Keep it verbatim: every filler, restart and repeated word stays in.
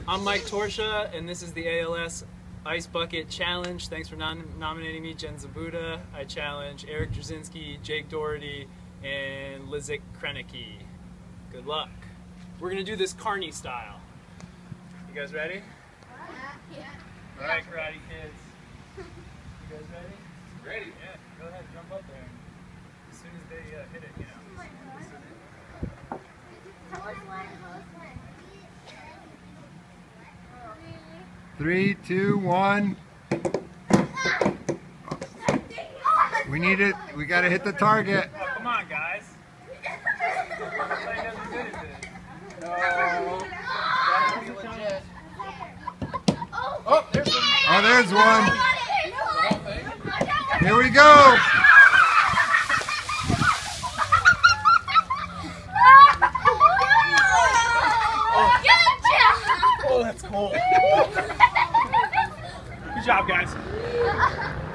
I'm Mike Torsha, and this is the A L S Ice Bucket Challenge. Thanks for nom nominating me, Jen Zabuda. I challenge Eric Drzezinski, Jake Doherty, and Lizik Krennicki. Good luck. We're going to do this Carney style. You guys ready? Yeah. All right, karate kids. You guys ready? Ready? Yeah. Go ahead, jump up there. As soon as they uh, hit it, you know. Three, two, one. We need it. We got to hit the target. Oh, come on, guys. Everybody doesn't good at this. No. Gotta be legit. Oh, there's one. Oh, there's one. Here we go. Oh, that's cool. Good job, guys.